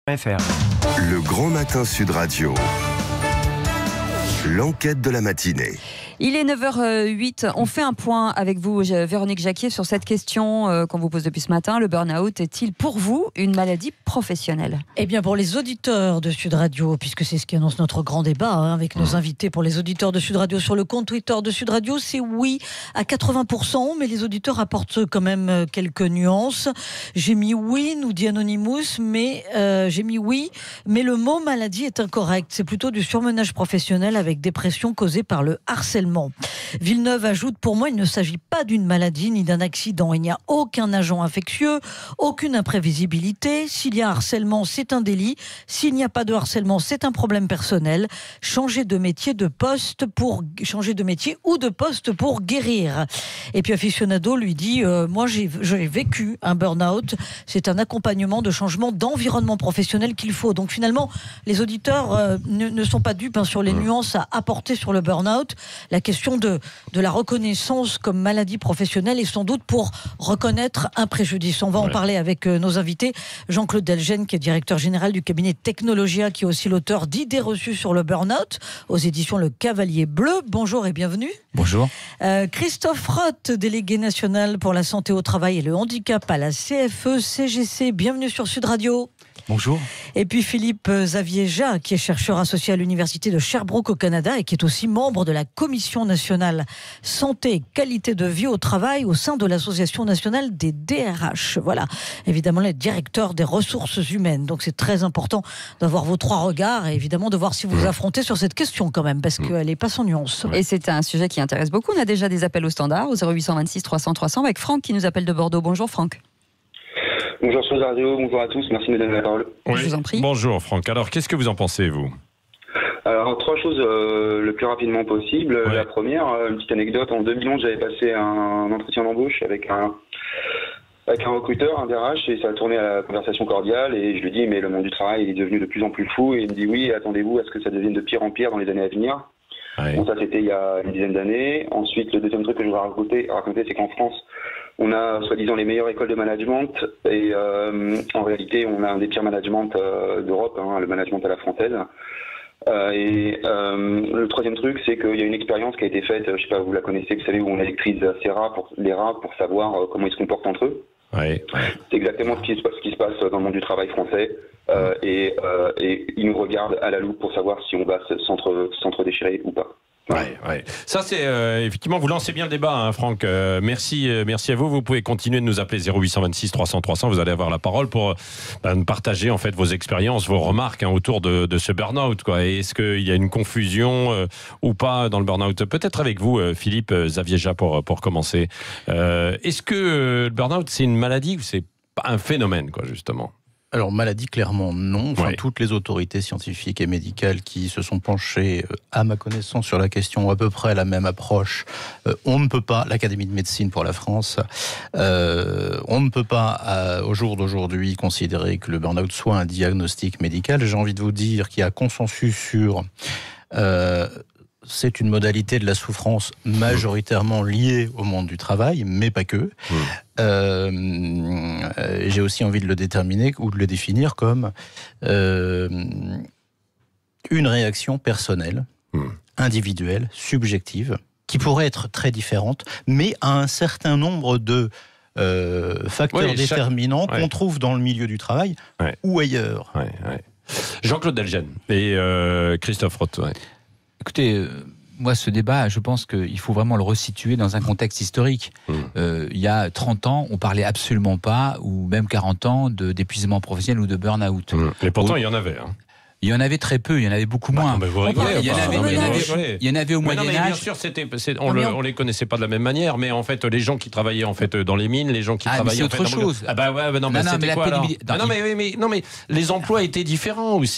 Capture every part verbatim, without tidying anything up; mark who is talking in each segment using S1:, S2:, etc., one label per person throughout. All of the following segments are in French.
S1: Le Grand Matin Sud Radio. L'enquête de la matinée.
S2: Il est neuf heures huit, on fait un point avec vous, Véronique Jacquier, sur cette question euh, qu'on vous pose depuis ce matin. Le burn-out est-il pour vous une maladie professionnelle?
S3: Eh bien, pour les auditeurs de Sud Radio, puisque c'est ce qui annonce notre grand débat hein, avec nos invités, pour les auditeurs de Sud Radio sur le compte Twitter de Sud Radio, c'est oui à quatre-vingts pour cent, mais les auditeurs apportent quand même quelques nuances. J'ai mis oui, nous dit Anonymous, mais euh, j'ai mis oui, mais le mot maladie est incorrect. C'est plutôt du surmenage professionnel avec dépression causée par le harcèlement. Villeneuve ajoute, pour moi, il ne s'agit pas d'une maladie ni d'un accident. Il n'y a aucun agent infectieux, aucune imprévisibilité. S'il y a harcèlement, c'est un délit. S'il n'y a pas de harcèlement, c'est un problème personnel. Changer de métier, de poste pour changer de métier ou de poste pour guérir. Et puis Aficionado lui dit, euh, moi j'ai, j'ai vécu un burn-out. C'est un accompagnement de changement d'environnement professionnel qu'il faut. Donc finalement, les auditeurs euh, ne, ne sont pas dupes hein, sur les nuances à apporter sur le burn-out. La question de, de la reconnaissance comme maladie professionnelle est sans doute pour reconnaître un préjudice. On va en ouais. parler avec euh, nos invités. Jean-Claude Delgen, qui est directeur général du cabinet Technologia, qui est aussi l'auteur d'Idées reçues sur le burn-out, aux éditions Le Cavalier Bleu. Bonjour et bienvenue.
S4: Bonjour.
S3: Euh, Christophe Roth, délégué national pour la santé au travail et le handicap à la C F E C G C. Bienvenue sur Sud Radio.
S4: Bonjour. Et
S3: puis Philippe Zavieja, qui est chercheur associé à l'Université de Sherbrooke au Canada et qui est aussi membre de la Commission nationale santé et qualité de vie au travail au sein de l'Association nationale des D R H. Voilà, évidemment, le directeur des ressources humaines. Donc c'est très important d'avoir vos trois regards et évidemment de voir si vous vous affrontez sur cette question quand même, parce qu'elle n'est pas sans nuance.
S2: Et c'est un sujet qui intéresse beaucoup. On a déjà des appels au standard au zéro huit cent vingt-six trois cents trois cents avec Franck qui nous appelle de Bordeaux. Bonjour Franck.
S5: Bonjour Sud Radio, bonjour à tous, merci de me donner la parole.
S2: Oui. Je vous en prie.
S6: Bonjour Franck, alors qu'est-ce que vous en pensez vous?
S5: Alors trois choses euh, le plus rapidement possible. Ouais. La première, une petite anecdote, en deux mille onze j'avais passé un entretien d'embauche avec un, avec un recruteur, un D R H, et ça a tourné à la conversation cordiale et je lui dis mais le monde du travail est devenu de plus en plus fou et il me dit oui, attendez-vous à ce que ça devienne de pire en pire dans les années à venir. Ouais. Bon, ça c'était il y a une dizaine d'années. Ensuite, le deuxième truc que je voudrais raconter, raconter c'est qu'en France, on a soi-disant les meilleures écoles de management et euh, en réalité, on a un des pires managements euh, d'Europe, hein, le management à la française. Euh, et euh, le troisième truc, c'est qu'il y a une expérience qui a été faite, je sais pas, vous la connaissez, vous savez, où on électrise ces rats pour, les rats pour savoir euh, comment ils se comportent entre eux. Ouais. C'est exactement ce qui, se passe, ce qui se passe dans le monde du travail français. Euh, et, euh, et ils nous regardent à la loupe pour savoir si on va s'entre-déchirer ou pas.
S6: Ouais, ouais. Ça c'est euh, effectivement, vous lancez bien le débat, hein, Franck. Euh, merci, euh, merci à vous. Vous pouvez continuer de nous appeler zéro huit cent vingt-six trois cents trois cents. Vous allez avoir la parole pour bah, partager en fait vos expériences, vos remarques hein, autour de, de ce burn-out. Quoi. Et est-ce qu'il y a une confusion euh, ou pas dans le burn-out? Peut-être avec vous, euh, Philippe Zavieja, pour pour commencer. Euh, est-ce que euh, le burn-out c'est une maladie ou c'est un phénomène, quoi, justement?
S4: Alors, maladie, clairement, non. Enfin, ouais. Toutes les autorités scientifiques et médicales qui se sont penchées, euh, à ma connaissance, sur la question, ont à peu près la même approche. Euh, on ne peut pas, l'Académie de médecine pour la France, euh, on ne peut pas, euh, au jour d'aujourd'hui, considérer que le burn-out soit un diagnostic médical. J'ai envie de vous dire qu'il y a consensus sur... Euh, c'est une modalité de la souffrance majoritairement liée au monde du travail, mais pas que. Mmh. Euh, j'ai aussi envie de le déterminer ou de le définir comme euh, une réaction personnelle, mmh. individuelle, subjective, qui pourrait être très différente, mais à un certain nombre de euh, facteurs oui, déterminants chaque... qu'on ouais. trouve dans le milieu du travail ouais. ou ailleurs.
S6: Ouais, ouais. Jean-Claude Delgen et euh, Christophe Roth. Ouais.
S7: Écoutez, euh, moi, ce débat, je pense qu'il faut vraiment le resituer dans un contexte historique. Mmh. Euh, il y a trente ans, on parlait absolument pas, ou même quarante ans, de, d'épuisement professionnel ou de burn-out.
S6: Mmh. Et pourtant, il y en avait. Hein.
S7: Il y en avait très peu, il y en avait beaucoup moins.
S6: Bah, non, vous rigolez,
S7: il, y en avait, il, y en avait, il y en avait au Moyen-Âge.
S6: Bien sûr, c'était, c'est, on ne le, les connaissait pas de la même manière, mais en fait, les gens qui travaillaient en fait dans les mines, les gens qui
S7: ah,
S6: travaillaient
S7: mais c'est
S6: en
S7: autre
S6: fait,
S7: chose.
S6: Ah bah ouais, non, mais non, c'était mais quoi alors non, mais, mais, mais non, mais les emplois étaient différents aussi.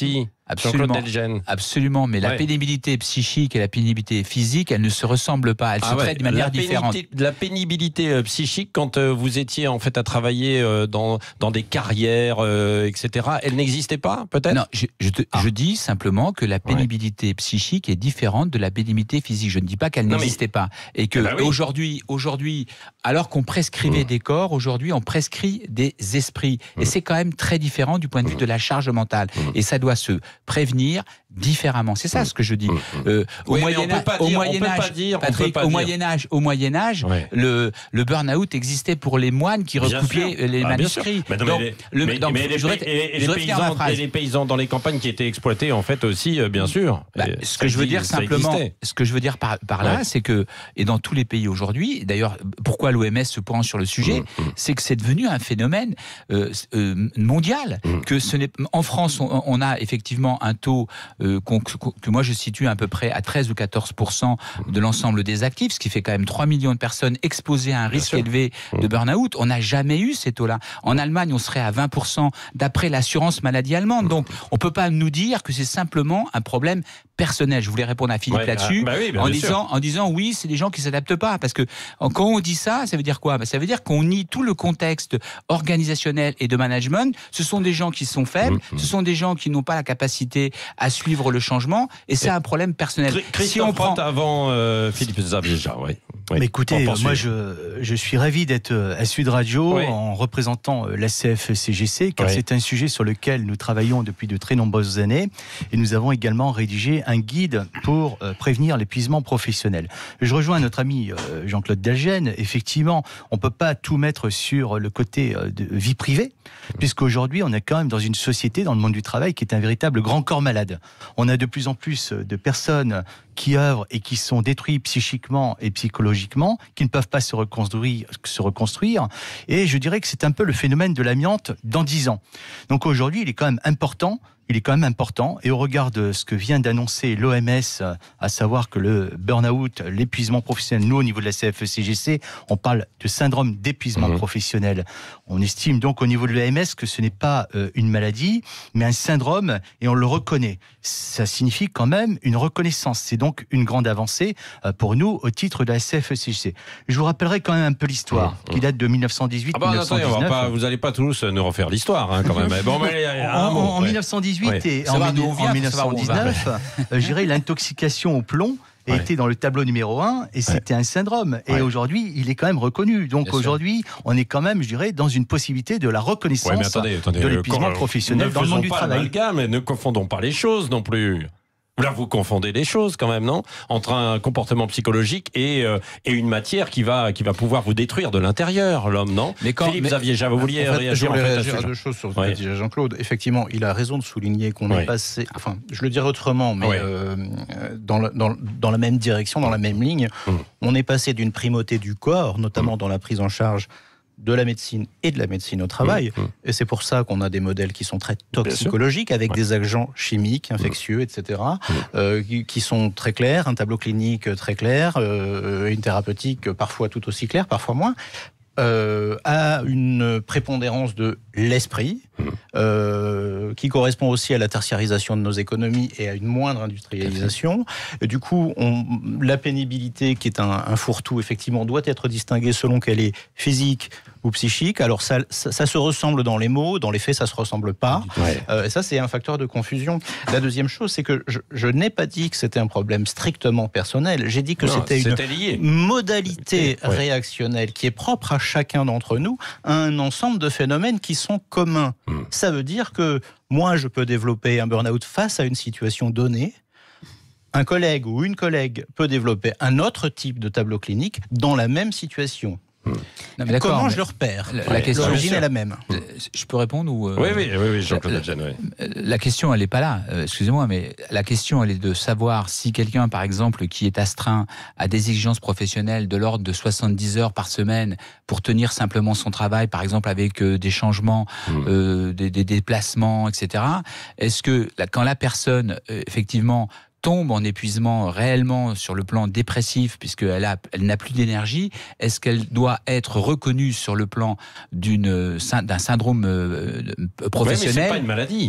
S7: Absolument, absolument, mais ouais. la pénibilité psychique et la pénibilité physique, elles ne se ressemblent pas, elles ah se ouais. traitent de manière
S6: la
S7: différente.
S6: La pénibilité euh, psychique, quand euh, vous étiez en fait à travailler euh, dans, dans des carrières, euh, et cetera, elle n'existait pas, peut-être?
S7: Non, je, je, te, ah. je dis simplement que la pénibilité ouais. psychique est différente de la pénibilité physique. Je ne dis pas qu'elle n'existait mais... pas. Et que eh ben oui. aujourd'hui, aujourd'hui, alors qu'on prescrivait mmh. des corps, aujourd'hui on prescrit des esprits. Mmh. Et c'est quand même très différent du point de vue de la charge mentale. Mmh. Et ça doit se prévenir différemment. C'est ça ce que je dis. Euh, au Moyen Âge, au Moyen Âge, Patrick, au Moyen Âge, au Moyen Âge, ouais. le le burn-out existait pour les moines qui recopiaient les ah, manuscrits.
S6: Mais non, donc, mais les, le, donc, mais les, voudrais, et, et les paysans, et les paysans dans les campagnes qui étaient exploités en fait aussi, euh, bien sûr.
S7: Bah, ce ça que je veux dire simplement, ce que je veux dire par par là, ouais. c'est que et dans tous les pays aujourd'hui, d'ailleurs, pourquoi l'O M S se penche sur le sujet, mmh, mmh. c'est que c'est devenu un phénomène euh, euh, mondial. Mmh. Que ce n'est en France, on, on a effectivement un taux euh, que moi je situe à peu près à treize ou quatorze pour cent de l'ensemble des actifs, ce qui fait quand même trois millions de personnes exposées à un risque élevé de burn-out. On n'a jamais eu ces taux-là. En Allemagne, on serait à vingt pour cent d'après l'assurance maladie allemande. Donc, on ne peut pas nous dire que c'est simplement un problème personnel. Je voulais répondre à Philippe ouais, là-dessus, bah oui, bah en, disant, en disant oui, c'est des gens qui ne s'adaptent pas. Parce que quand on dit ça, ça veut dire quoi? bah, Ça veut dire qu'on nie tout le contexte organisationnel et de management. Ce sont des gens qui sont faibles, mmh, ce sont des gens qui n'ont pas la capacité à suivre le changement, et c'est un problème personnel.
S6: Christophe si on prend avant euh, Philippe Zavieja, oui. Oui.
S8: Mais écoutez, moi je, je suis ravi d'être à Sud Radio oui. en représentant la C F C G C, car oui. c'est un sujet sur lequel nous travaillons depuis de très nombreuses années, et nous avons également rédigé un guide pour euh, prévenir l'épuisement professionnel. Je rejoins notre ami euh, Jean-Claude Dalgène. Effectivement, on ne peut pas tout mettre sur le côté euh, de vie privée, puisqu'aujourd'hui on est quand même dans une société, dans le monde du travail, qui est un véritable grand corps malade. On a de plus en plus de personnes qui œuvrent et qui sont détruits psychiquement et psychologiquement, qui ne peuvent pas se reconstruire, se reconstruire. Et je dirais que c'est un peu le phénomène de l'amiante dans dix ans. Donc aujourd'hui, il est quand même important Il est quand même important, et au regard de ce que vient d'annoncer l'O M S, à savoir que le burn-out, l'épuisement professionnel, nous au niveau de la C F C G C, on parle de syndrome d'épuisement mmh. professionnel. On estime donc au niveau de l'O M S que ce n'est pas euh, une maladie, mais un syndrome, et on le reconnaît. Ça signifie quand même une reconnaissance. C'est donc une grande avancée euh, pour nous au titre de la C F C G C. Je vous rappellerai quand même un peu l'histoire, mmh. qui date de mille neuf cent dix-huit.
S6: Ah bah, attendez, on va pas, vous n'allez pas tous nous refaire l'histoire, hein, quand même. Bon, mais,
S8: en, en, en ouais. mille neuf cent dix-huit ouais. et en, vient, en mille neuf cent dix-neuf, euh, je dirais l'intoxication au plomb ouais. était dans le tableau numéro un, et c'était ouais. un syndrome. Et ouais. aujourd'hui, il est quand même reconnu. Donc Bien aujourd'hui, sûr. on est quand même, je dirais, dans une possibilité de la reconnaissance ouais, mais attendez, attendez, de l'épuisement euh, professionnel dans le monde du travail.
S6: Mais ne confondons pas les choses non plus. Là, vous confondez les choses quand même, non? Entre un comportement psychologique et, euh, et une matière qui va, qui va pouvoir vous détruire de l'intérieur, l'homme, non?
S4: Mais quand,
S6: Philippe Zavieja, vous vouliez
S4: en fait,
S6: réagir,
S4: je voulais
S6: en fait,
S4: réagir à, à deux choses sur ce ouais. que disait Jean-Claude. Effectivement, il a raison de souligner qu'on ouais. est passé, enfin, je le dirais autrement, mais ouais. euh, dans, la, dans, dans la même direction, dans la même ligne, mmh. on est passé d'une primauté du corps, notamment mmh. dans la prise en charge de la médecine et de la médecine au travail. Mmh, mmh. Et c'est pour ça qu'on a des modèles qui sont très toxicologiques, avec ouais. des agents chimiques, infectieux, mmh. et cetera, mmh. euh, qui, qui sont très clairs, un tableau clinique très clair, euh, une thérapeutique parfois tout aussi claire, parfois moins, euh, à une prépondérance de l'esprit, mmh. euh, qui correspond aussi à la tertiarisation de nos économies et à une moindre industrialisation. Et du coup, on, la pénibilité, qui est un, un fourre-tout, effectivement, doit être distinguée selon qu'elle est physique ou psychique. Alors, ça, ça, ça se ressemble dans les mots, dans les faits, ça ne se ressemble pas. Ouais. Euh, ça, c'est un facteur de confusion. La deuxième chose, c'est que je, je n'ai pas dit que c'était un problème strictement personnel. J'ai dit que non, c'était une lié. modalité ouais. réactionnelle qui est propre à chacun d'entre nous, à un ensemble de phénomènes qui sont communs. Mmh. Ça veut dire que moi, je peux développer un burn-out face à une situation donnée. Un collègue ou une collègue peut développer un autre type de tableau clinique dans la même situation. Non, mais Comment je le repère? La, la question, l'origine est la même.
S7: Je peux répondre ou euh,
S6: Oui, oui, oui, oui Jean-Claude Dalgène, oui.
S7: La question, elle n'est pas là. Euh, excusez-moi, mais la question, elle est de savoir si quelqu'un, par exemple, qui est astreint à des exigences professionnelles de l'ordre de soixante-dix heures par semaine pour tenir simplement son travail, par exemple avec euh, des changements, mmh. euh, des, des déplacements, et cetera. Est-ce que là, quand la personne, euh, effectivement, tombe en épuisement réellement sur le plan dépressif, puisqu'elle a, elle n'a plus d'énergie, est-ce qu'elle doit être reconnue sur le plan d'une, d'un syndrome professionnel?
S6: Oui, mais c'est pas une maladie.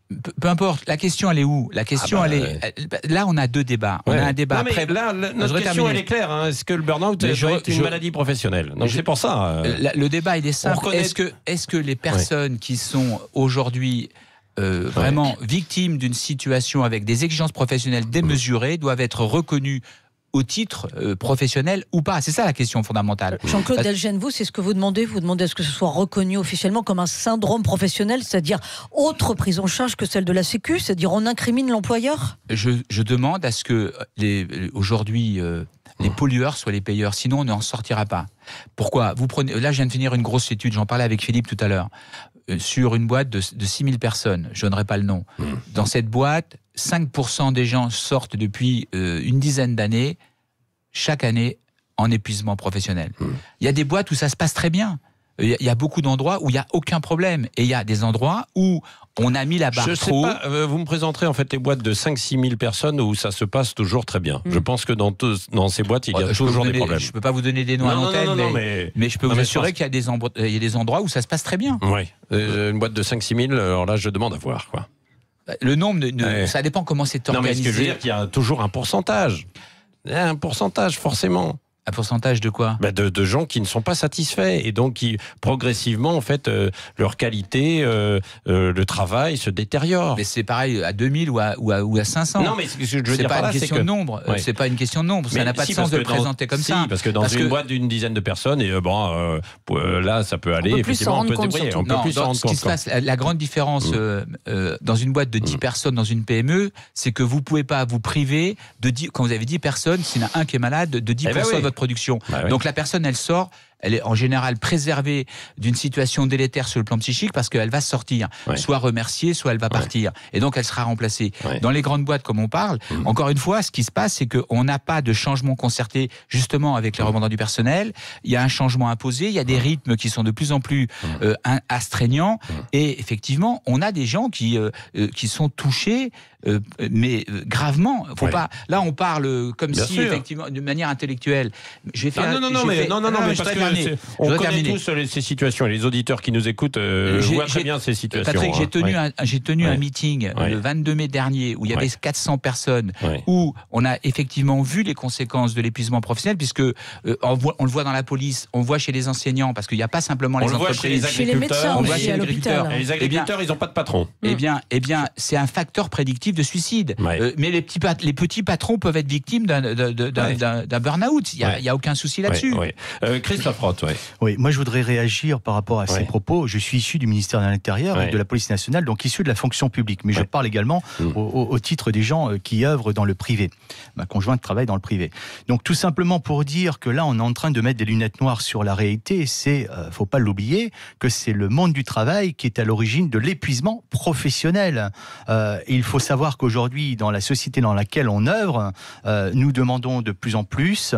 S7: Peu, peu importe, la question elle est où? La question
S6: ah bah,
S7: elle est... Là on a deux débats. Ouais. On a un débat
S6: non,
S7: après...
S6: Là, la, notre question terminer. elle est claire. Hein. Est-ce que le burn-out est une je, maladie professionnelle? Donc c'est pour ça. Euh,
S7: la, le débat il est simple.
S6: Reconnaît...
S7: Est-ce que, est-ce que les personnes ouais. qui sont aujourd'hui euh, vraiment ouais. victimes d'une situation avec des exigences professionnelles démesurées doivent être reconnues au titre euh, professionnel ou pas? C'est ça la question fondamentale.
S3: Jean-Claude Delgen, vous, c'est ce que vous demandez? Vous demandez à ce que ce soit reconnu officiellement comme un syndrome professionnel, c'est-à-dire autre prise en charge que celle de la Sécu, c'est-à-dire on incrimine l'employeur?
S7: je, je demande à ce que les, aujourd'hui euh, les pollueurs soient les payeurs, sinon on n'en sortira pas. Pourquoi? Vous prenez, là je viens de finir une grosse étude, j'en parlais avec Philippe tout à l'heure, euh, sur une boîte de, de six mille personnes, je donnerai pas le nom. Mmh. Dans cette boîte, cinq pour cent des gens sortent depuis euh, une dizaine d'années, chaque année, en épuisement professionnel. Mmh. Il y a des boîtes où ça se passe très bien. Il y a beaucoup d'endroits où il n'y a aucun problème. Et il y a des endroits où on a mis la barre
S6: je
S7: trop.
S6: Sais pas, euh, vous me présenterez en fait les boîtes de cinq à six mille personnes où ça se passe toujours très bien. Mmh. Je pense que dans, dans ces boîtes, il y a
S7: ouais,
S6: toujours
S7: donner,
S6: des problèmes.
S7: Je ne peux pas vous donner des noms non, à l'antenne, non, non, non, mais, mais, mais je peux non, vous assurer pense... qu'il y a, des embr... il y a des endroits où ça se passe très bien.
S6: Oui, euh, une boîte de cinq à six mille, alors là, je demande à voir, quoi.
S7: Le nombre, de, ouais. ça dépend comment c'est organisé.
S6: Non, mais ce que je veux dire, qu'il y a toujours un pourcentage. Il y a un pourcentage, forcément.
S7: Un pourcentage de quoi?
S6: bah de, de gens qui ne sont pas satisfaits et donc qui progressivement en fait euh, leur qualité, euh, euh, le travail se détériore.
S7: Mais c'est pareil à deux mille ou à, ou à, ou à cinq cents.
S6: Non mais ce que je veux
S7: dire
S6: par là,
S7: c'est
S6: que...
S7: de nombre. Ouais. C'est pas une question de nombre. Mais ça n'a pas
S6: si,
S7: de sens de le
S6: dans...
S7: présenter comme
S6: si,
S7: ça.
S6: Parce que dans
S7: parce
S6: une
S7: que...
S6: boîte d'une dizaine de personnes, et euh, bon euh, euh, là ça peut aller.
S2: On peut
S6: effectivement,
S2: plus
S6: on peut se débrouiller. On peut
S7: non,
S6: plus s'en rendre
S7: ce qui
S6: compte.
S7: Se passe, la, la grande différence mmh. euh, euh, dans une boîte de dix mmh. personnes, dans une P M E, c'est que vous pouvez pas vous priver de dix, quand vous avez dix personnes, s'il y en a un qui est malade, de dix pour cent eh ben oui. de votre production. Bah oui. Donc la personne elle sort. Elle est en général préservée d'une situation délétère sur le plan psychique parce qu'elle va sortir, ouais. soit remerciée, soit elle va partir. Ouais. Et donc elle sera remplacée. Ouais. Dans les grandes boîtes, comme on parle, mmh. encore une fois, ce qui se passe, c'est qu'on n'a pas de changement concerté justement avec les représentants du personnel. Il y a un changement imposé, il y a des rythmes qui sont de plus en plus euh, astreignants. Et effectivement, on a des gens qui, euh, qui sont touchés. Euh, mais euh, gravement, faut ouais. pas. Là, on parle comme Bien si, sûr. effectivement, de manière intellectuelle. Je vais faire.
S6: Ah, non, non, non, mais, fait... non, non, non, non, mais parce que on connaît terminer. tous ces situations. Et les auditeurs qui nous écoutent euh, voient très bien ces situations.
S7: Patrick, j'ai
S6: hein.
S7: tenu,
S6: ouais.
S7: un, j'ai tenu
S6: ouais.
S7: un meeting ouais. le vingt-deux mai dernier où il y avait ouais. quatre cents personnes,
S6: ouais.
S7: où on a effectivement vu les conséquences de l'épuisement professionnel, puisque euh, on, voit, on le voit dans la police, on le voit chez les enseignants, parce qu'il n'y a pas simplement
S6: on
S7: les
S6: le
S7: entreprises,
S6: voit chez les agriculteurs,
S3: chez les médecins,
S7: on le voit chez les agriculteurs.
S6: Et les agriculteurs, ils n'ont pas de patron.
S7: Eh bien, eh bien, c'est un facteur prédictif de suicide.
S6: Ouais.
S7: Euh, mais les petits, les petits patrons peuvent être victimes d'un, d'un, d'un, ouais. d'un, d'un burn-out. Il n'y a,
S6: ouais.
S7: a aucun souci là-dessus.
S6: Ouais, ouais. Euh, Christophe Roth, ouais.
S8: Oui, moi je voudrais réagir par rapport à
S6: ouais.
S8: ces propos. Je suis issu du ministère de l'Intérieur ouais. et de la Police nationale, donc issu de la fonction publique. Mais ouais. je parle également mmh. au, au, au titre des gens qui œuvrent dans le privé. Ma conjointe travaille dans le privé. Donc tout simplement pour dire que là on est en train de mettre des lunettes noires sur la réalité, c'est, euh, faut pas l'oublier, que c'est le monde du travail qui est à l'origine de l'épuisement professionnel. Euh, il faut savoir qu'aujourd'hui, dans la société dans laquelle on œuvre, euh, nous demandons de plus en plus,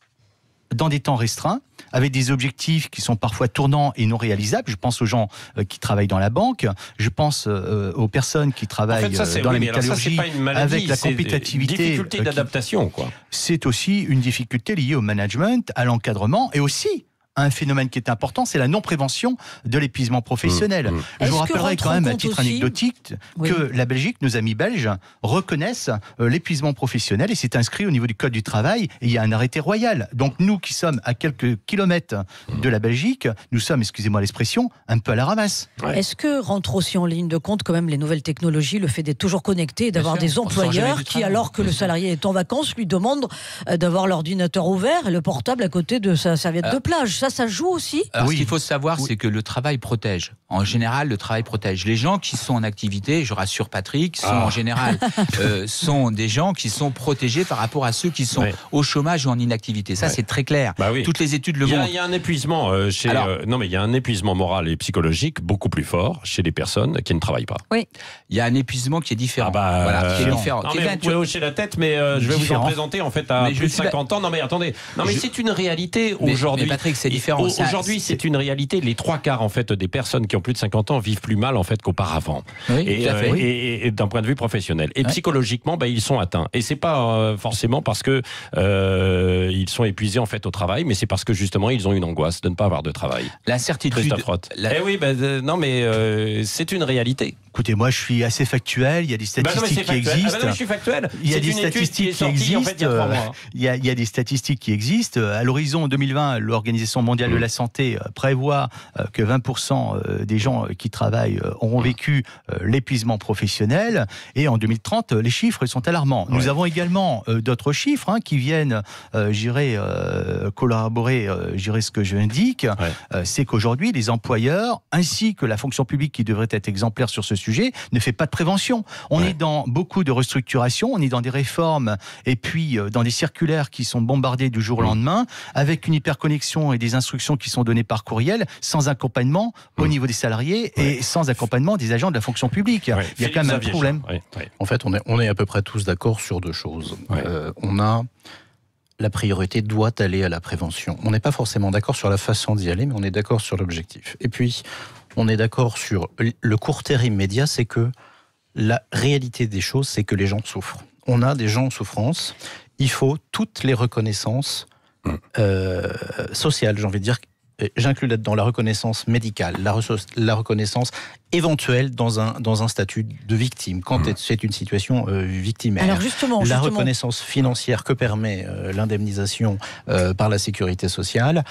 S8: dans des temps restreints, avec des objectifs qui sont parfois tournants et non réalisables. Je pense aux gens euh, qui travaillent dans la banque, je pense euh, aux personnes qui travaillent en fait, ça, dans oui, la métallurgie, ça, maladie, avec la compétitivité.
S6: C'est une difficulté d'adaptation, quoi.
S8: C'est aussi une difficulté liée au management, à l'encadrement et aussi un phénomène qui est important, c'est la non-prévention de l'épuisement professionnel. Mmh, mmh. Je vous rappellerai quand même, à titre aussi... anecdotique, oui. que la Belgique, nos amis belges, reconnaissent euh, l'épuisement professionnel et c'est inscrit au niveau du Code du travail et il y a un arrêté royal. Donc nous qui sommes à quelques kilomètres mmh. de la Belgique, nous sommes, excusez-moi l'expression, un peu à la ramasse.
S3: Ouais. Est-ce que rentre aussi en ligne de compte quand même les nouvelles technologies, le fait d'être toujours connecté et d'avoir des employeurs qui, alors que le salarié est en vacances, lui demandent d'avoir l'ordinateur ouvert et le portable à côté de sa serviette euh... de plage. Ça, ça joue aussi.
S7: Alors, oui. Ce qu'il faut savoir,
S8: oui.
S7: c'est que le travail protège. En général, le travail protège. Les gens qui sont en activité, je rassure Patrick, sont ah. en général euh, sont des gens qui sont protégés par rapport à ceux qui sont ouais. au chômage ou en inactivité. Ça, ouais. c'est très clair.
S6: Bah oui.
S7: Toutes les études le montrent.
S6: Il y a un épuisement euh, chez. Alors, euh, non, mais il y a un épuisement moral et psychologique beaucoup plus fort chez les personnes qui ne travaillent pas.
S3: Oui.
S7: Il y a un épuisement qui est différent.
S6: Ah bah,
S7: voilà,
S6: euh,
S7: qui est différent.
S6: Non, mais vous pouvez hocher la tête, mais euh, je vais différent. vous en présenter en fait à mais plus de cinquante ans. Non, mais attendez. Non, mais je... c'est une réalité aujourd'hui.
S7: Mais Patrick, c'est différent.
S6: Aujourd'hui, c'est une réalité. Les trois quarts en fait des personnes qui ont plus de cinquante ans vivent plus mal en fait qu'auparavant.
S7: Oui,
S6: et,
S7: euh,
S6: et, et, et d'un point de vue professionnel. Et oui. psychologiquement, bah, ils sont atteints. Et c'est pas euh, forcément parce que euh, ils sont épuisés en fait au travail, mais c'est parce que justement ils ont une angoisse de ne pas avoir de travail.
S7: L'incertitude.
S6: Christophe Roth. La... Eh oui, bah, euh, non mais euh, c'est une réalité.
S8: Écoutez, moi je suis assez factuel, il y a des statistiques
S6: bah non,
S8: qui existent.
S6: Ah bah non, je suis factuel.
S8: Il y a
S6: c'est
S8: des
S6: une
S8: statistiques
S6: qui, est sortie,
S8: qui existent.
S6: En fait, il, y a trois mois.
S8: il, y a, il y a des statistiques qui existent. À l'horizon deux mille vingt, l'Organisation mondiale mmh. de la santé prévoit que vingt pour cent des gens qui travaillent auront vécu l'épuisement professionnel. Et en deux mille trente, les chiffres sont alarmants. Ouais. Nous avons également d'autres chiffres hein, qui viennent, euh, j'irai, euh, collaborer, euh, j'irai ce que je indique. Ouais. Euh, c'est qu'aujourd'hui, les employeurs, ainsi que la fonction publique qui devrait être exemplaire sur ce sujet, ne fait pas de prévention. On ouais. est dans beaucoup de restructuration, on est dans des réformes et puis euh, dans des circulaires qui sont bombardées du jour au lendemain, avec une hyperconnexion et des instructions qui sont données par courriel, sans accompagnement mmh. au niveau des salariés ouais. et sans accompagnement des agents de la fonction publique. Ouais. Il y a
S4: Philippe
S8: quand même un
S4: Xavier
S8: problème.
S4: Ouais. Ouais. En fait, on est, on est à peu près tous d'accord sur deux choses. Ouais. Euh, on a la priorité doit aller à la prévention. On n'est pas forcément d'accord sur la façon d'y aller, mais on est d'accord sur l'objectif. Et puis, on est d'accord sur le court terme immédiat, c'est que la réalité des choses, c'est que les gens souffrent. On a des gens en souffrance. Il faut toutes les reconnaissances euh, sociales, j'ai envie de dire. J'inclus là-dedans la reconnaissance médicale, la, re- la reconnaissance éventuelle dans un, dans un statut de victime, quand mmh. c'est une situation euh, victimaire.
S3: Alors justement,
S4: la
S3: justement...
S4: reconnaissance financière que permet euh, l'indemnisation euh, par la sécurité sociale,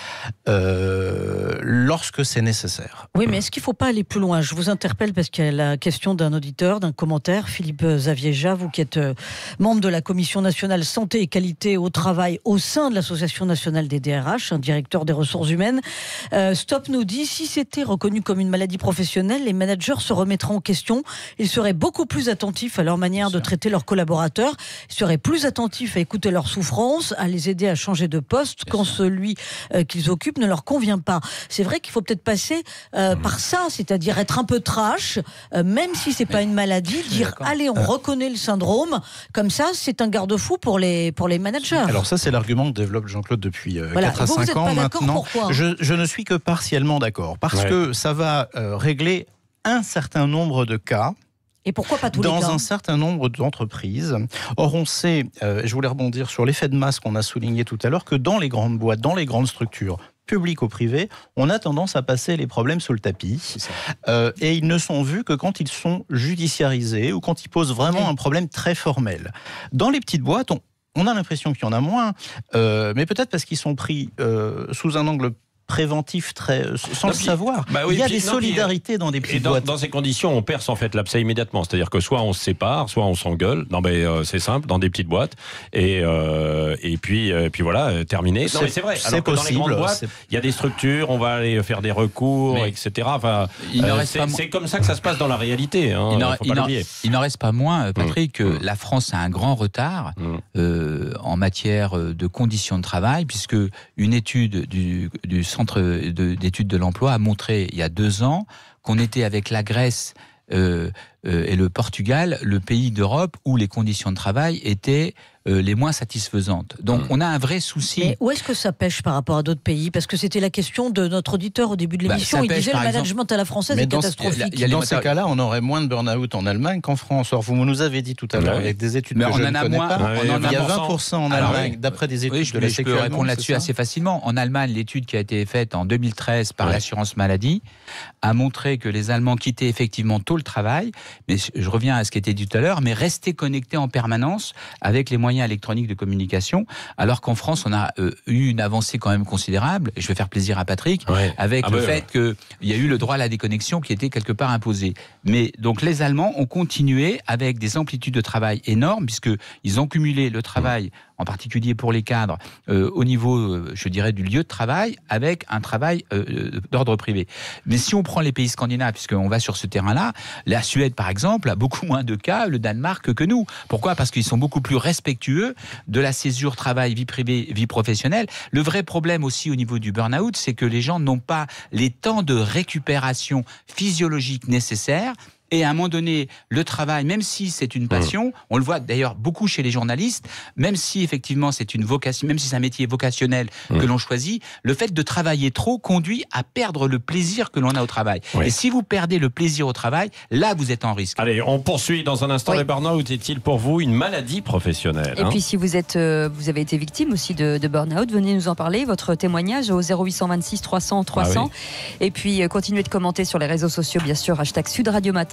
S4: euh, lorsque c'est nécessaire.
S3: Oui, mais est-ce qu'il ne faut pas aller plus loin ? Je vous interpelle parce qu'il y a la question d'un auditeur, d'un commentaire, Philippe Xavier, vous qui êtes euh, membre de la Commission nationale santé et qualité au travail au sein de l'Association nationale des D R H, un directeur des ressources humaines. Euh, Stop nous dit, si c'était reconnu comme une maladie professionnelle, les managers se remettraient en question. Ils seraient beaucoup plus attentifs à leur manière de traiter leurs collaborateurs. Ils seraient plus attentifs à écouter leurs souffrances, à les aider à changer de poste quand celui euh, qu'ils occupent ne leur convient pas. C'est vrai qu'il faut peut-être passer euh, mmh. par ça, c'est-à-dire être un peu trash, euh, même si c'est pas une maladie, dire allez, on euh... reconnaît le syndrome. Comme ça, c'est un garde-fou pour les pour les managers.
S4: Alors ça, c'est l'argument que développe Jean-Claude depuis euh,
S3: voilà.
S4: quatre à
S3: vous,
S4: cinq
S3: vous
S4: ans
S3: pas
S4: maintenant.
S3: Pourquoi
S4: je, je ne suis que partiellement d'accord, parce ouais. que ça va euh, régler un certain nombre de cas.
S3: Et pourquoi pas tous
S4: dans
S3: les cas ?
S4: un certain nombre d'entreprises. Or, on sait, euh, je voulais rebondir sur l'effet de masse qu'on a souligné tout à l'heure, que dans les grandes boîtes, dans les grandes structures, publiques ou privées, on a tendance à passer les problèmes sous le tapis. Euh, et ils ne sont vus que quand ils sont judiciarisés ou quand ils posent vraiment oui. un problème très formel. Dans les petites boîtes, on, on a l'impression qu'il y en a moins, euh, mais peut-être parce qu'ils sont pris euh, sous un angle préventif très, sans non, le puis, savoir. Bah oui, il y a puis, des non, solidarités puis, dans des petites
S6: et dans,
S4: boîtes.
S6: Dans ces conditions, on perce en fait l'abcès immédiatement. C'est-à-dire que soit on se sépare, soit on s'engueule. Non, mais euh, c'est simple, dans des petites boîtes. Et, euh, et, puis, euh, et puis voilà, terminé. Non, mais c'est vrai.
S4: C'est
S6: Alors que
S4: possible.
S6: Dans les grandes boîtes, il y a des structures, on va aller faire des recours, mais et cetera. Enfin, euh, c'est, c'est comme ça que ça se passe dans la réalité. Hein,
S7: il, n'en,
S6: faut pas
S7: il,
S6: l'oublier.
S7: n'en, il n'en reste pas moins, Patrick, que mmh. la France a un grand retard mmh. euh, en matière de conditions de travail, puisque une étude du, du centre de d'études de l'emploi a montré il y a deux ans qu'on était avec la Grèce euh, euh, et le Portugal, le pays d'Europe où les conditions de travail étaient euh, les moins satisfaisantes. Donc mmh. on a un vrai souci.
S3: Mais où est-ce que ça pêche par rapport à d'autres pays ? Parce que c'était la question de notre auditeur au début de l'émission. Bah, il disait le management exemple, à la française est catastrophique.
S4: Ce, y a, y a dans ces cas-là, on aurait moins de burn-out en Allemagne qu'en France. Or, vous nous avez dit tout à l'heure, avec des études mais que
S7: on
S4: je
S7: en
S4: ne
S7: a
S4: connais
S7: moins,
S4: pas,
S7: on en
S4: il y a
S7: a
S4: vingt pour cent en
S7: Alors,
S4: Allemagne,
S7: oui.
S4: d'après des études
S7: oui, je,
S4: de la
S7: je peux répondre là-dessus assez facilement. En Allemagne, l'étude qui a été faite en deux mille treize par ouais. l'assurance maladie a montré que les Allemands quittaient effectivement tôt le travail, mais je reviens à ce qui était dit tout à l'heure, mais restaient connectés en permanence avec les moyens électroniques de communication, alors qu'en France, on a euh, eu une avancée quand même considérable, et je vais faire plaisir à Patrick, ouais. avec ah le bah, fait ouais. qu'il y a eu le droit à la déconnexion qui était quelque part imposé. Mais donc les Allemands ont continué avec des amplitudes de travail énormes, puisqu'ils ont cumulé le travail, mmh. en particulier pour les cadres, euh, au niveau, euh, je dirais, du lieu de travail, avec un travail euh, d'ordre privé. Mais si on prend les pays scandinaves, puisqu'on va sur ce terrain-là, la Suède, par exemple, a beaucoup moins de cas, le Danemark, que nous. Pourquoi ? Parce qu'ils sont beaucoup plus respectueux de la césure travail, vie privée, vie professionnelle. Le vrai problème aussi au niveau du burn-out, c'est que les gens n'ont pas les temps de récupération physiologique nécessaires. Et à un moment donné, le travail, même si c'est une passion, mmh. on le voit d'ailleurs beaucoup chez les journalistes, même si effectivement c'est une vocation, même si c'est un métier vocationnel mmh. que l'on choisit, le fait de travailler trop conduit à perdre le plaisir que l'on a au travail. Oui. Et si vous perdez le plaisir au travail, là vous êtes en risque.
S6: Allez, on poursuit dans un instant. Oui. Le burn-out est-il pour vous une maladie professionnelle ?
S2: Et hein puis si vous êtes, euh, vous avez été victime aussi de, de burn-out, venez nous en parler. Votre témoignage au zéro huit cent vingt-six trois cents trois cents. Ah oui. Et puis euh, continuez de commenter sur les réseaux sociaux, bien sûr, hashtag Sud Radio Matin.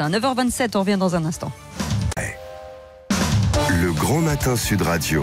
S2: matin. neuf heures vingt-sept, on revient dans un instant.
S1: Le Grand Matin Sud Radio.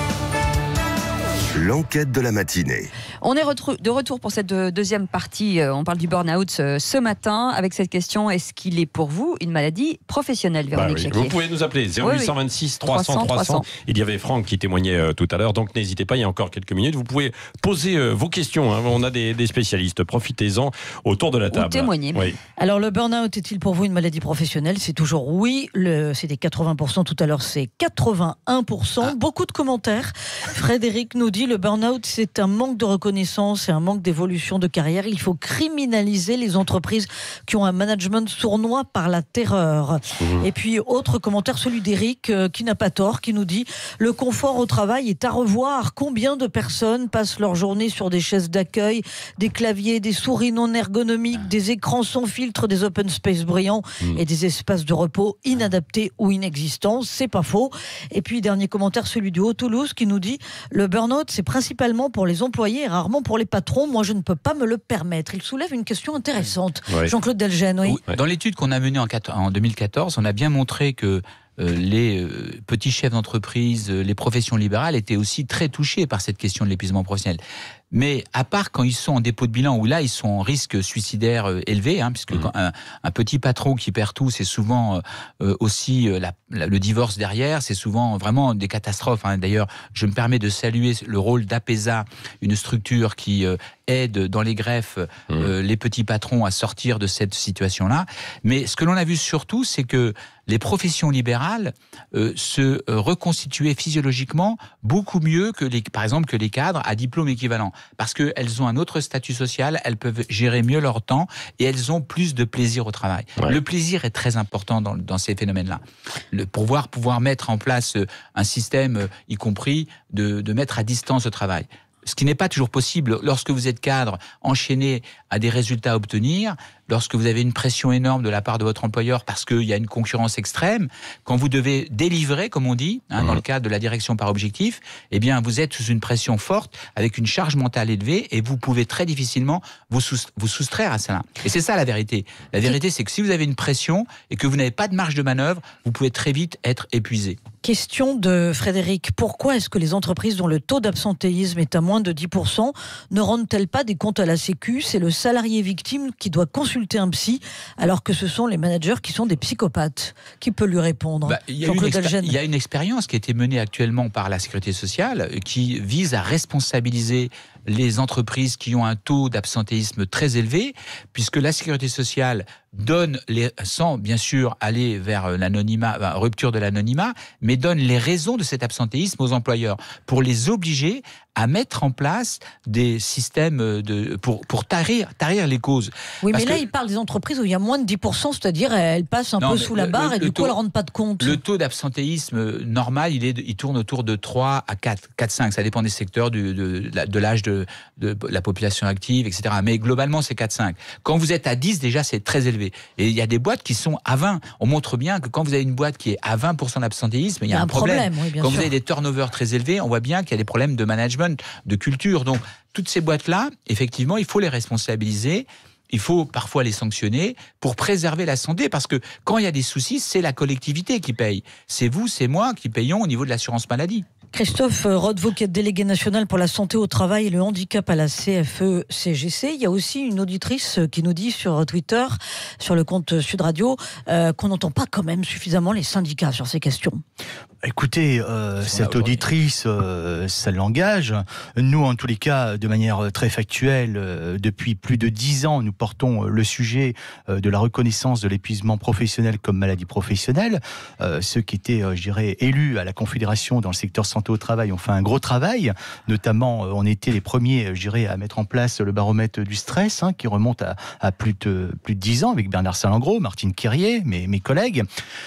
S1: L'enquête de la matinée.
S2: On est de retour pour cette deuxième partie. On parle du burn-out ce matin avec cette question: est-ce qu'il est pour vous une maladie professionnelle, Véronique Jacquier?
S6: Bah oui. Vous pouvez nous appeler zéro huit cent vingt-six trois cents trois cents. Il y avait Franck qui témoignait euh, tout à l'heure, donc n'hésitez pas, il y a encore quelques minutes. Vous pouvez poser euh, vos questions. Hein. On a des, des spécialistes, profitez-en autour de la table.
S2: Ou témoigner.
S6: Oui.
S3: Alors, le burn-out est-il pour vous une maladie professionnelle? C'est toujours oui. Le, c'était quatre-vingts pour cent tout à l'heure, c'est quatre-vingt-un pour cent. Ah. Beaucoup de commentaires. Frédéric nous dit: le burn-out, c'est un manque de reconnaissance et un manque d'évolution de carrière. Il faut criminaliser les entreprises qui ont un management sournois par la terreur. Mmh. Et puis, autre commentaire, celui d'Éric, euh, qui n'a pas tort, qui nous dit: le confort au travail est à revoir. Combien de personnes passent leur journée sur des chaises d'accueil, des claviers, des souris non ergonomiques, des écrans sans filtre, des open space brillants mmh. et des espaces de repos inadaptés ou inexistants? C'est pas faux. Et puis, dernier commentaire, celui du Haut-Toulouse, qui nous dit: le burn-out, c'est principalement pour les employés et rarement pour les patrons. Moi, je ne peux pas me le permettre. Il soulève une question intéressante. Ouais. Jean-Claude Delgenne, oui.
S7: Dans l'étude qu'on a menée en deux mille quatorze, on a bien montré que Euh, les euh, petits chefs d'entreprise, euh, les professions libérales étaient aussi très touchés par cette question de l'épuisement professionnel. Mais à part quand ils sont en dépôt de bilan, où là ils sont en risque suicidaire euh, élevé, hein, puisque mmh. quand un, un petit patron qui perd tout, c'est souvent euh, aussi euh, la, la, le divorce derrière, c'est souvent vraiment des catastrophes. Hein. D'ailleurs, je me permets de saluer le rôle d'Apesa, une structure qui euh, aide dans les greffes euh, mmh. les petits patrons à sortir de cette situation-là. Mais ce que l'on a vu surtout, c'est que les professions libérales euh, se euh, reconstituaient physiologiquement beaucoup mieux que les, par exemple, que les cadres à diplôme équivalent. Parce qu'elles ont un autre statut social, elles peuvent gérer mieux leur temps et elles ont plus de plaisir au travail. Ouais. Le plaisir est très important dans, dans ces phénomènes-là. Le, pour pouvoir, pouvoir mettre en place un système, euh, y compris de, de mettre à distance le travail. Ce qui n'est pas toujours possible lorsque vous êtes cadre, enchaîné à des résultats à obtenir, lorsque vous avez une pression énorme de la part de votre employeur parce qu'il y a une concurrence extrême, quand vous devez délivrer, comme on dit, hein, mmh. dans le cadre de la direction par objectif, eh bien, vous êtes sous une pression forte, avec une charge mentale élevée, et vous pouvez très difficilement vous, sous, vous soustraire à cela. Et c'est ça la vérité. La vérité, c'est que si vous avez une pression et que vous n'avez pas de marge de manœuvre, vous pouvez très vite être épuisé.
S3: Question de Frédéric: pourquoi est-ce que les entreprises dont le taux d'absentéisme est à moins de dix pour cent ne rendent-elles pas des comptes à la Sécu? C'est le salarié victime qui doit consulter un psy, alors que ce sont les managers qui sont des psychopathes. Qui peut lui répondre?
S7: bah, Il y, y a une expérience qui a été menée actuellement par la Sécurité sociale qui vise à responsabiliser les entreprises qui ont un taux d'absentéisme très élevé, puisque la Sécurité sociale donne, les, sans bien sûr aller vers l'anonymat, enfin, rupture de l'anonymat, mais donne les raisons de cet absentéisme aux employeurs pour les obliger à mettre en place des systèmes de, pour, pour tarir, tarir les causes.
S3: Oui,
S7: Parce
S3: mais là,
S7: que,
S3: il parle des entreprises où il y a moins de dix pour cent, c'est-à-dire elles passent un non, peu sous le, la barre le, et du taux, coup, elles ne rendent pas de compte.
S7: Le taux d'absentéisme normal, il, est, il tourne autour de trois à quatre, quatre, cinq. Ça dépend des secteurs, du, de, de l'âge de, de la population active, et cetera. Mais globalement, c'est quatre cinq. Quand vous êtes à dix, déjà, c'est très élevé. Et il y a des boîtes qui sont à vingt. On montre bien que quand vous avez une boîte qui est à vingt pour cent d'absentéisme, il y a, il y a un, un problème. problème oui, quand sûr. Vous avez des turnovers très élevés, on voit bien qu'il y a des problèmes de management, de culture. Donc, toutes ces boîtes-là, effectivement, il faut les responsabiliser. Il faut parfois les sanctionner pour préserver la santé, parce que quand il y a des soucis, c'est la collectivité qui paye. C'est vous, c'est moi qui payons au niveau de l'assurance maladie.
S3: Christophe Rodevaux, qui est délégué national pour la santé au travail et le handicap à la C F E C G C. Il y a aussi une auditrice qui nous dit sur Twitter, sur le compte Sud Radio, euh, qu'on n'entend pas quand même suffisamment les syndicats sur ces questions.
S8: Écoutez, euh, cette auditrice, euh, ça l'engage. Nous, en tous les cas, de manière très factuelle, euh, depuis plus de dix ans, nous portons le sujet euh, de la reconnaissance de l'épuisement professionnel comme maladie professionnelle. Euh, ceux qui étaient, euh, je dirais, élus à la Confédération dans le secteur santé au travail ont fait un gros travail. Notamment, euh, on était les premiers, je dirais, à mettre en place le baromètre du stress, hein, qui remonte à, à plus de plus de dix ans, avec Bernard Salengro, Martine Quirier, mes, mes collègues.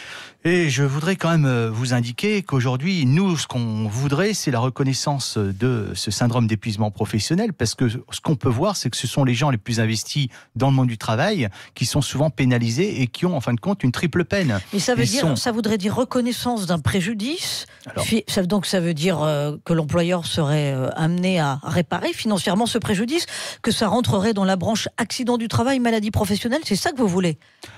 S8: Et je voudrais quand même vous indiquer qu'aujourd'hui, nous, ce qu'on voudrait, c'est la reconnaissance de ce syndrome d'épuisement professionnel, parce que ce qu'on peut voir, c'est que ce sont les gens les plus investis dans le monde du travail qui sont souvent pénalisés et qui ont, en fin de compte, une triple peine.
S3: Mais ça veut dire, sont... ça voudrait dire reconnaissance d'un préjudice. Alors... Donc ça veut dire que l'employeur serait amené à réparer financièrement ce préjudice, que ça rentrerait dans la branche accident du travail, maladie professionnelle. C'est ça que vous voulez?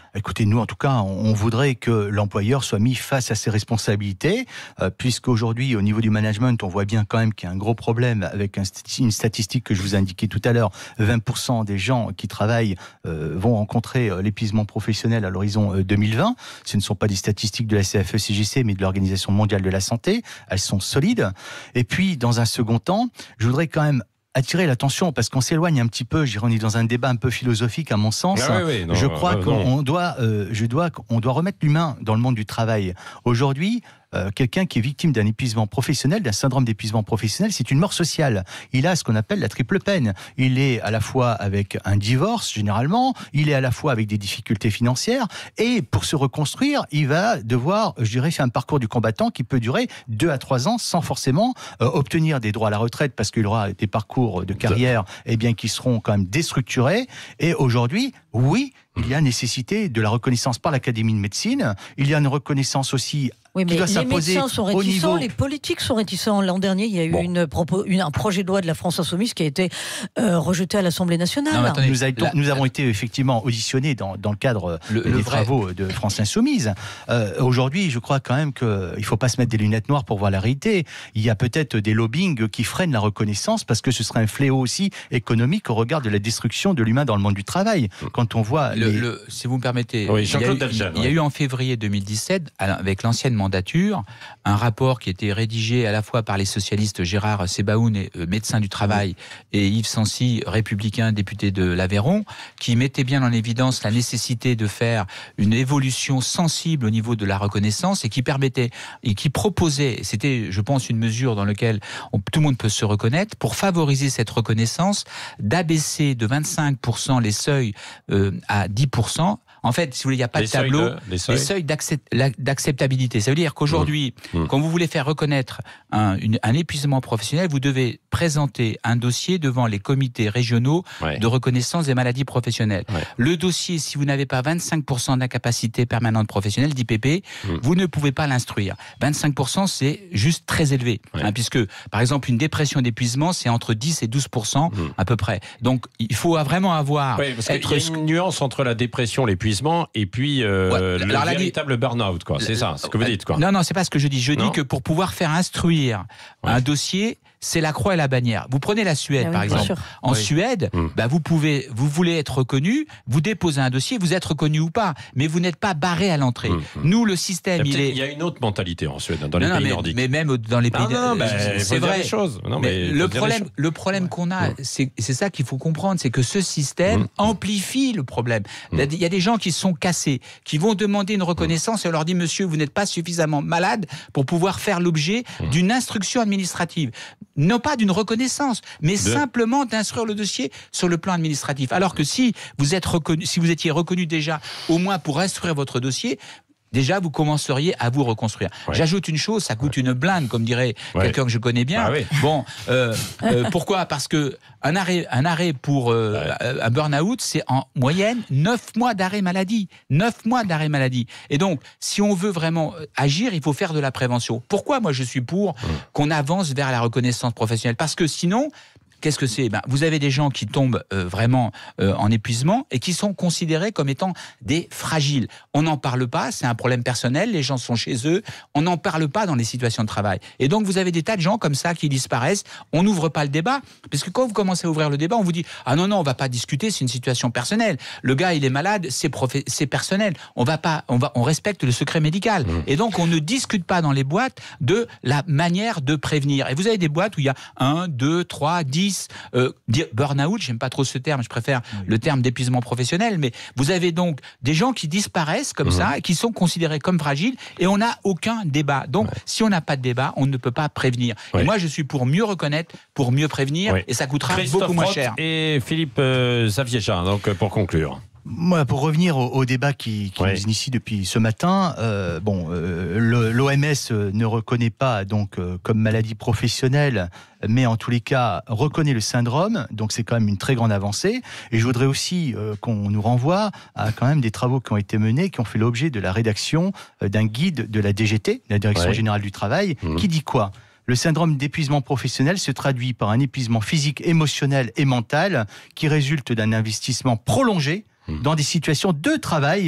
S8: Écoutez, nous, en tout cas, on voudrait que l'employeur soit mis face à ses responsabilités, euh, puisqu'aujourd'hui, au niveau du management, on voit bien quand même qu'il y a un gros problème avec un, une statistique que je vous ai indiquée tout à l'heure. vingt pour cent des gens qui travaillent euh, vont rencontrer euh, l'épuisement professionnel à l'horizon euh, deux mille vingt. Ce ne sont pas des statistiques de la C F E C G C, mais de l'Organisation mondiale de la santé. Elles sont solides. Et puis, dans un second temps, je voudrais quand même attirer l'attention, parce qu'on s'éloigne un petit peu, je dirais, on est dans un débat un peu philosophique à mon sens.
S6: Ah oui, oui, non,
S8: je crois
S6: euh,
S8: qu'on doit, euh, je dois, on doit remettre l'humain dans le monde du travail. Aujourd'hui, euh, quelqu'un qui est victime d'un épuisement professionnel, d'un syndrome d'épuisement professionnel, c'est une mort sociale. Il a ce qu'on appelle la triple peine. Il est à la fois avec un divorce, généralement, il est à la fois avec des difficultés financières, et pour se reconstruire, il va devoir, je dirais, faire un parcours du combattant qui peut durer deux à trois ans sans forcément euh, obtenir des droits à la retraite, parce qu'il aura des parcours de carrière eh bien, qui seront quand même déstructurés. Et aujourd'hui, oui, il y a nécessité de la reconnaissance par l'Académie de médecine. Il y a une reconnaissance aussi
S3: oui, mais
S8: qui doit
S3: les
S8: s'imposer
S3: médecins sont
S8: au
S3: réticents,
S8: niveau...
S3: les politiques sont réticents. L'an dernier, il y a eu
S8: bon.
S3: une, une, un projet de loi de la France Insoumise qui a été euh, rejeté à l'Assemblée nationale.
S7: Non, attendez,
S8: nous, a,
S7: la,
S8: nous avons été effectivement auditionnés dans, dans le cadre
S7: le,
S8: des
S7: le
S8: travaux
S7: vrai...
S8: de France Insoumise. Euh, Aujourd'hui, je crois quand même qu'il ne faut pas se mettre des lunettes noires pour voir la réalité. Il y a peut-être des lobbying qui freinent la reconnaissance, parce que ce serait un fléau aussi économique au regard de la destruction de l'humain dans le monde du travail. Quand on voit...
S7: Le,
S8: les...
S7: le, si vous me permettez,
S6: oui,
S7: il, y a eu,
S6: Delgen,
S7: il y a
S6: oui.
S7: eu en février deux mille dix-sept, avec l'ancienne mandature, un rapport qui était rédigé à la fois par les socialistes Gérard Sebaoun, euh, médecin du travail, et Yves Sancy, républicain, député de l'Aveyron, qui mettait bien en évidence la nécessité de faire une évolution sensible au niveau de la reconnaissance, et qui permettait, et qui proposait, c'était, je pense, une mesure dans laquelle on, tout le monde peut se reconnaître, pour favoriser cette reconnaissance, d'abaisser de vingt-cinq pour cent les seuils euh, à dix pour cent. En fait, si vous voulez, il n'y a pas
S6: les
S7: de tableau,
S6: seuils de, les seuils,
S7: les seuils d'acceptabilité. Ça veut dire qu'aujourd'hui, mmh. quand vous voulez faire reconnaître un, une, un épuisement professionnel, vous devez présenter un dossier devant les comités régionaux ouais. de reconnaissance des maladies professionnelles. Ouais. Le dossier, si vous n'avez pas vingt-cinq pour cent d'incapacité permanente professionnelle, d'I P P, mmh. vous ne pouvez pas l'instruire. vingt-cinq pour cent, c'est juste très élevé. Ouais. Hein, puisque, par exemple, une dépression d'épuisement, c'est entre dix et douze pour cent mmh. à peu près. Donc, il faut vraiment avoir...
S6: Oui, parce
S7: être...
S6: qu'il y a une nuance entre la dépression, l'épuisement, et puis euh, ouais, le alors, véritable burn-out, quoi. C'est ça, ce que vous dites, quoi.
S7: Non, non, c'est pas ce que je dis. Je non. dis que pour pouvoir faire instruire ouais. un dossier, c'est la croix et la bannière. Vous prenez la Suède, ah oui, par exemple. Sûr. En oui. Suède, mmh. bah, vous pouvez, vous voulez être reconnu, vous déposez un dossier, vous êtes reconnu ou pas, mais vous n'êtes pas barré à l'entrée. Mmh. Nous, le système, il,
S6: il
S7: est.
S6: Il y a une autre mentalité en Suède, dans
S7: non,
S6: les
S7: non,
S6: pays
S7: mais,
S6: nordiques.
S7: Mais même dans les pays.
S6: Non, non, non
S7: c'est vrai.
S6: Des choses. Non,
S7: mais
S6: mais
S7: le problème, le problème qu'on a, c'est ça qu'il faut comprendre, c'est que ce système mmh. amplifie le problème. Mmh. Il y a des gens qui sont cassés, qui vont demander une reconnaissance, mmh. et on leur dit, monsieur, vous n'êtes pas suffisamment malade pour pouvoir faire l'objet mmh. d'une instruction administrative, non pas d'une reconnaissance. Connaissance, mais de... simplement d'instruire le dossier sur le plan administratif. Alors que si vous êtes reconnu, si vous étiez reconnu déjà, au moins pour instruire votre dossier, déjà vous commenceriez à vous reconstruire. Ouais. J'ajoute une chose, ça coûte ouais. une blinde, comme dirait ouais. quelqu'un que je connais bien. Ah oui. Bon, euh, euh, pourquoi ? Parce que un arrêt, un arrêt pour euh, ouais. un burn-out, c'est en moyenne neuf mois d'arrêt maladie. neuf mois d'arrêt maladie. Et donc, si on veut vraiment agir, il faut faire de la prévention. Pourquoi moi je suis pour mmh. qu'on avance vers la reconnaissance professionnelle ? Parce que sinon, qu'est-ce que c'est ? Ben, vous avez des gens qui tombent euh, vraiment euh, en épuisement et qui sont considérés comme étant des fragiles. On n'en parle pas, c'est un problème personnel, les gens sont chez eux, on n'en parle pas dans les situations de travail. Et donc vous avez des tas de gens comme ça qui disparaissent, on n'ouvre pas le débat, parce que quand vous commencez à ouvrir le débat, on vous dit « Ah non, non, on ne va pas discuter, c'est une situation personnelle. Le gars, il est malade, c'est, profé- c'est personnel. On, va pas, on, va, on respecte le secret médical. Mmh. » Et donc on ne discute pas dans les boîtes de la manière de prévenir. Et vous avez des boîtes où il y a un, deux, trois, dix, Euh, dire burn-out, j'aime pas trop ce terme, je préfère oui. le terme d'épuisement professionnel, mais vous avez donc des gens qui disparaissent comme mmh. ça et qui sont considérés comme fragiles et on n'a aucun débat. Donc, ouais. si on n'a pas de débat, on ne peut pas prévenir. Ouais. Et moi, je suis pour mieux reconnaître, pour mieux prévenir ouais. et ça coûtera
S6: Christophe
S7: beaucoup moins
S6: Roth
S7: cher.
S6: Et Philippe euh, Saviecha, donc pour conclure.
S8: Moi, pour revenir au, au débat qui, qui ouais. nous initie depuis ce matin, euh, bon, euh, l'O M S ne reconnaît pas donc euh, comme maladie professionnelle, mais en tous les cas reconnaît le syndrome, donc c'est quand même une très grande avancée. Et je voudrais aussi euh, qu'on nous renvoie à quand même des travaux qui ont été menés, qui ont fait l'objet de la rédaction euh, d'un guide de la D G T, la Direction ouais. générale du travail, mmh. qui dit quoi ? Le syndrome d'épuisement professionnel se traduit par un épuisement physique, émotionnel et mental qui résulte d'un investissement prolongé dans des situations de travail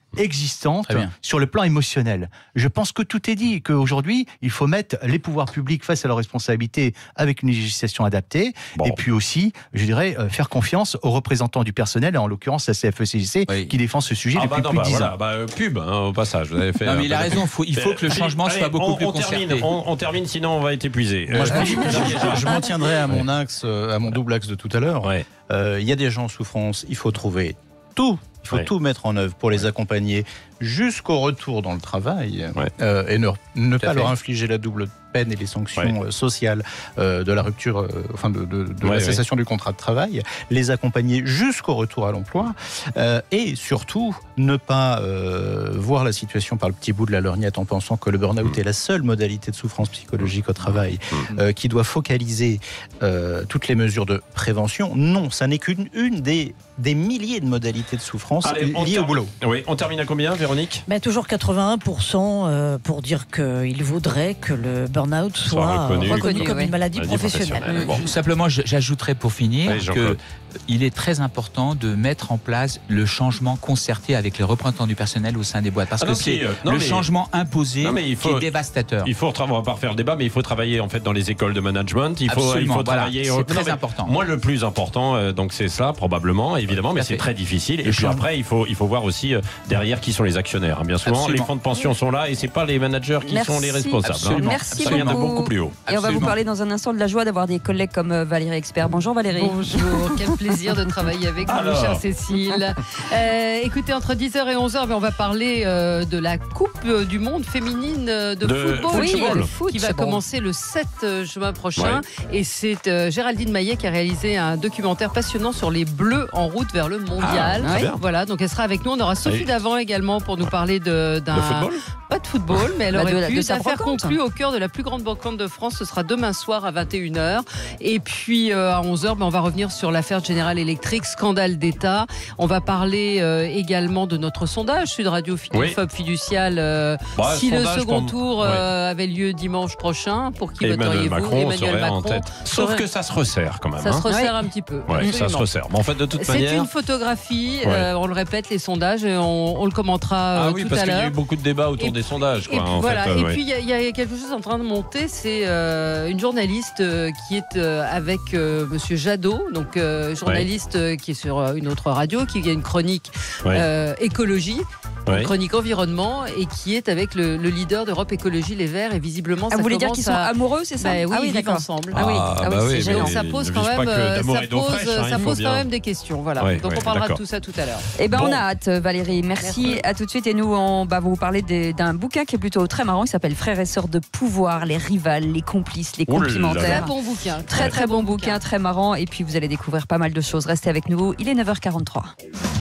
S8: existantes sur le plan émotionnel. Je pense que tout est dit, qu'aujourd'hui, il faut mettre les pouvoirs publics face à leurs responsabilités avec une législation adaptée, bon. et puis aussi, je dirais, euh, faire confiance aux représentants du personnel, et en l'occurrence la C F E C G C, oui. qui défend ce sujet ah depuis bah non, plus de dix
S6: voilà,
S8: ans.
S6: Bah, pub, hein, au passage. Vous avez fait
S7: non, mais il a raison, faut, il faut que le changement allez, soit allez, beaucoup
S6: on,
S7: plus
S6: on
S7: concerté.
S6: Termine, on, on termine, sinon on va être épuisé.
S4: Moi, je, je m'en tiendrai à mon axe, à mon double axe de tout à l'heure. Il ouais. euh, y a des gens en souffrance, il faut trouver tout. Il faut ouais. tout mettre en œuvre pour les accompagner jusqu'au retour dans le travail ouais. euh, et ne, ne pas leur infliger la double peine et les sanctions ouais. sociales euh, de la rupture, euh, enfin de, de, de ouais, la cessation ouais. du contrat de travail, les accompagner jusqu'au retour à l'emploi euh, et surtout ne pas euh, voir la situation par le petit bout de la lorgnette en pensant que le burn-out mmh. est la seule modalité de souffrance psychologique au travail mmh. euh, qui doit focaliser euh, toutes les mesures de prévention. Non, ça n'est qu'une une des, des milliers de modalités de souffrance Allez, liées termine, au boulot.
S6: Oui, on termine à combien, Véronique ?
S3: Mais toujours quatre-vingt-un pour cent euh, pour dire qu'il vaudrait que le burn-out soit, soit reconnu, reconnu comme oui. une maladie, maladie professionnelle. professionnelle.
S7: Bon. Simplement, j'ajouterais pour finir oui, que il est très important de mettre en place le changement concerté avec les représentants du personnel au sein des boîtes, parce ah que c'est euh, le mais, changement imposé mais faut, qui est dévastateur.
S6: Il faut, on va pas refaire le débat, mais il faut travailler en fait dans les écoles de management. Il faut,
S7: Absolument,
S6: il faut
S7: voilà,
S6: travailler.
S7: C'est très important.
S6: Moi, le plus important, euh, donc c'est ça probablement, évidemment, mais c'est très difficile. Et puis après, il faut, il faut voir aussi euh, derrière qui sont les actionnaires. Hein. Bien souvent, Absolument. les fonds de pension sont là et c'est pas les managers qui Merci. sont les responsables.
S2: Hein. Merci
S6: ça vient de
S2: beaucoup.
S6: beaucoup plus haut.
S2: Et on va vous parler dans un instant de la joie d'avoir des collègues comme Valérie Expert. Bonjour Valérie.
S9: Bonjour, quel plaisir de travailler avec vous, chère Cécile. Euh, écoutez, entre dix heures et onze heures, on va parler euh, de la Coupe du Monde féminine de, de football,
S2: oui,
S9: qui,
S2: le
S9: foot, qui va bon. commencer le sept juin prochain. Ouais. Et c'est euh, Géraldine Maillet qui a réalisé un documentaire passionnant sur les Bleus en route vers le mondial.
S6: Ah, ouais.
S9: Voilà, donc elle sera avec nous. On aura Sophie oui. Davant également pour nous parler de, d'un...
S6: De football ?
S9: Pas de football, mais elle
S2: bah
S9: aurait
S2: de,
S9: pu.
S2: de
S9: D'affaires conclues au cœur de la plus grande brocante de France. Ce sera demain soir à vingt et une heures. Et puis euh, à onze heures, ben, on va revenir sur l'affaire General Electric, scandale d'État. On va parler euh, également de notre sondage Sud Radio Fidélophobe oui. Fiducial. Euh, bah, si le second pour... tour euh, ouais. avait lieu dimanche prochain, pour qui voteriez-vous ? Emmanuel Macron. En tête.
S6: Sauf
S9: serait...
S6: que ça se resserre quand même.
S9: Ça
S6: hein.
S9: se resserre
S2: ouais.
S9: un petit peu.
S6: Ouais, ça se resserre. Mais en fait, de toute
S9: C'est
S6: manière.
S9: C'est une photographie.
S6: Ouais.
S9: Euh, on le répète, les sondages, et on, on le commentera
S6: ah,
S9: euh,
S6: oui,
S9: tout
S6: parce
S9: à l'heure.
S6: qu'il y a eu beaucoup de débats autour et des sondages. Quoi, en
S9: voilà.
S6: fait, euh,
S9: et
S6: ouais.
S9: puis il y, y a quelque chose en train de monter, c'est euh, une journaliste euh, qui est euh, avec euh, Monsieur Jadot, donc euh, journaliste ouais. euh, qui est sur euh, une autre radio, qui a une chronique ouais. euh, écologie. Ouais. Chronique environnement et qui est avec le, le leader d'Europe Écologie Les Verts et visiblement
S2: ah,
S9: ça
S2: vous voulez dire
S9: à...
S2: qu'ils sont amoureux, c'est ça?
S9: Bah, oui,
S2: ah oui,
S9: ils vivent ensemble.
S2: Ah oui,
S6: ah,
S2: ah, oui
S6: bah
S2: c'est
S6: oui,
S2: gênant.
S9: Ça pose quand même, ça pose,
S6: fraîche, hein,
S9: ça pose quand
S6: bien.
S9: même des questions. Voilà.
S6: Ouais,
S9: donc
S6: ouais,
S9: on parlera
S6: d'accord.
S9: de tout ça tout à l'heure.
S2: Eh ben
S6: bon.
S2: on a hâte, Valérie. Merci. Merci. À tout de suite. Et nous, on va vous parler des, d'un bouquin qui est plutôt très marrant. Il s'appelle Frères et sœurs de pouvoir, les rivales, les complices, les complimentaires.
S9: Très bon bouquin.
S2: Très très bon bouquin, très marrant. Et puis vous allez découvrir pas mal de choses. Restez avec nous. Il est neuf heures quarante-trois.